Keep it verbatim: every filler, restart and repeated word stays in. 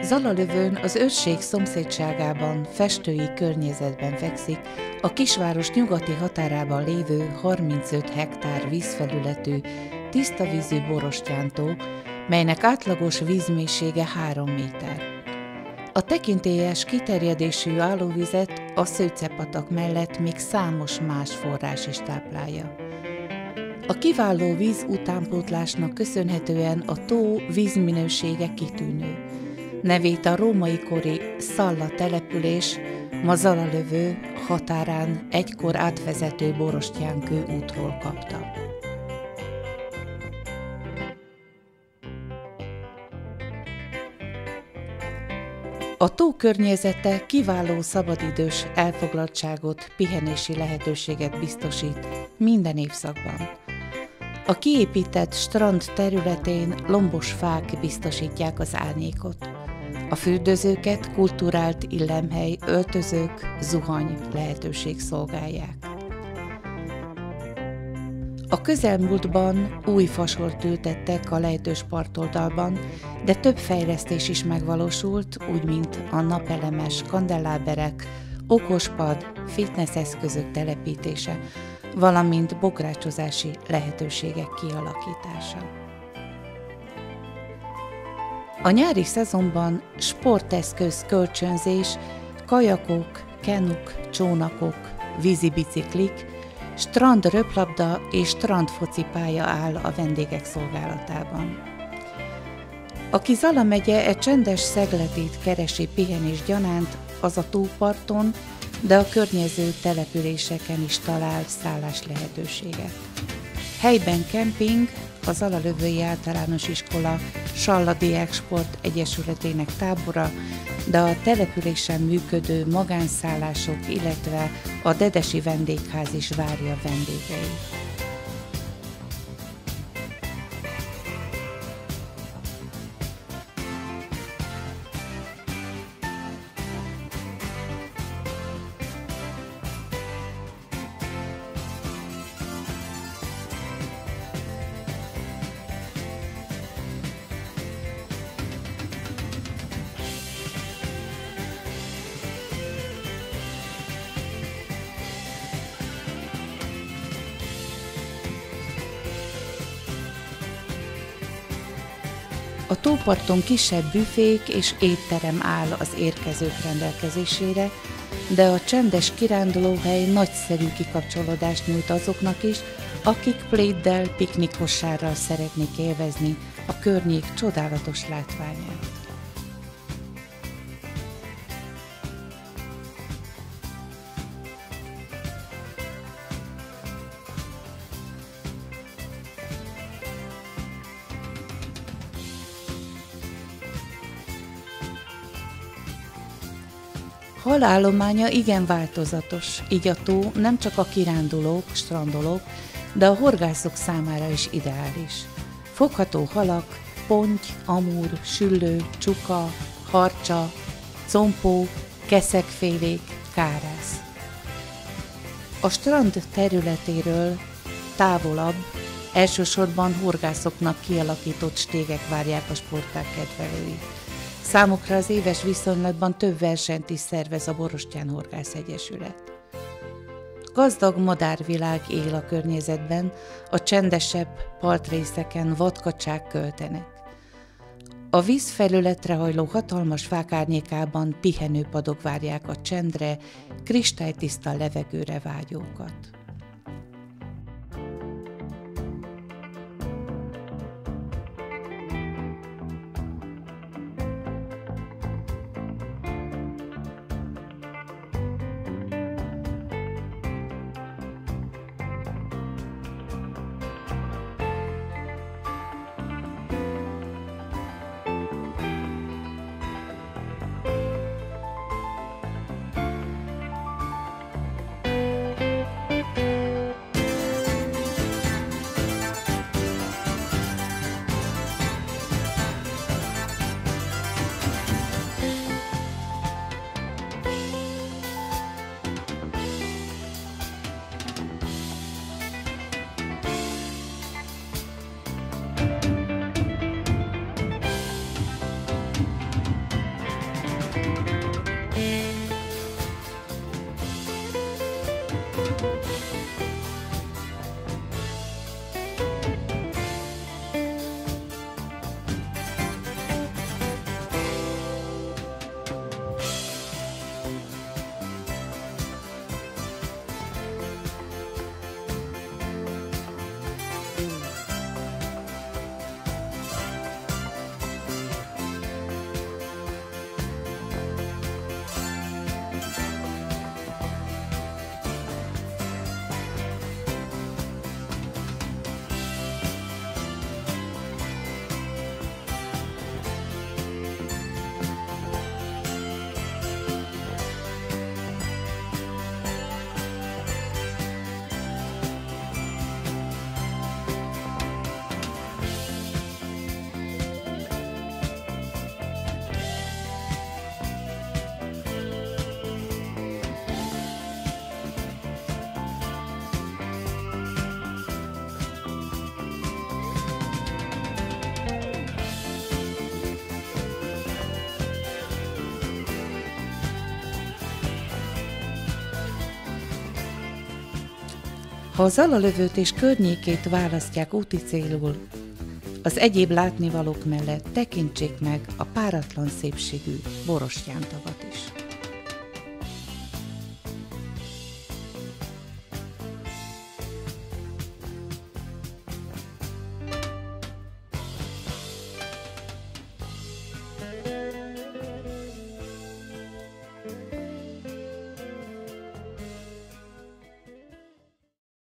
Zalalövőn az őrség szomszédságában, festői környezetben fekszik a kisváros nyugati határában lévő harmincöt hektár vízfelületű, tiszta vízű borostyántó, melynek átlagos vízmélysége három méter. A tekintélyes kiterjedésű állóvizet a Szőce-patak mellett még számos más forrás is táplálja. A kiváló víz utánpótlásnak köszönhetően a tó vízminősége kitűnő. Nevét a római kori Szalla település, ma Zalalövő határán egykor átvezető borostyánkő útról kapta. A tó környezete kiváló szabadidős elfoglaltságot, pihenési lehetőséget biztosít minden évszakban. A kiépített strand területén lombos fák biztosítják az árnyékot. A fürdőzőket kulturált illemhely, öltözők, zuhany lehetőség szolgálják. A közelmúltban új fasort ültettek a lejtős partoldalban, de több fejlesztés is megvalósult, úgy mint a napelemes kandelláberek, okospad, fitnesseszközök telepítése, valamint bográcsozási lehetőségek kialakítása. A nyári szezonban sporteszköz kölcsönzés, kajakok, kenuk, csónakok, vízibiciklik, strand röplabda és strandfocipálya áll a vendégek szolgálatában. Aki Zala megye e csendes szegletét keresi pihenés gyanánt, az a tóparton, de a környező településeken is talál szállás lehetőséget. Helyben kemping, a Zalalövői Általános Iskola Salla Diáksport Egyesületének tábora, de a településen működő magánszállások, illetve a Dedesi Vendégház is várja vendégeit. A tóparton kisebb büfék és étterem áll az érkezők rendelkezésére, de a csendes kirándulóhely nagyszerű kikapcsolódást nyújt azoknak is, akik pléddel, piknikkosárral szeretnék élvezni a környék csodálatos látványát. Halállománya igen változatos, így a tó nem csak a kirándulók, strandolók, de a horgászok számára is ideális. Fogható halak, ponty, amúr, süllő, csuka, harcsa, compó, keszegfélék, kárász. A strand területéről távolabb, elsősorban horgászoknak kialakított stégek várják a sportág kedvelőit. Számukra az éves viszonylatban több versenyt is szervez a Borostyán Horgász Egyesület. Gazdag madárvilág él a környezetben, a csendesebb partrészeken vadkacsák költenek. A vízfelületre hajló hatalmas fák árnyékában pihenőpadok várják a csendre, kristálytiszta levegőre vágyókat. Ha a Zalalövőt és környékét választják úti célul, az egyéb látnivalók mellett tekintsék meg a páratlan szépségű Borostyán-tavat is.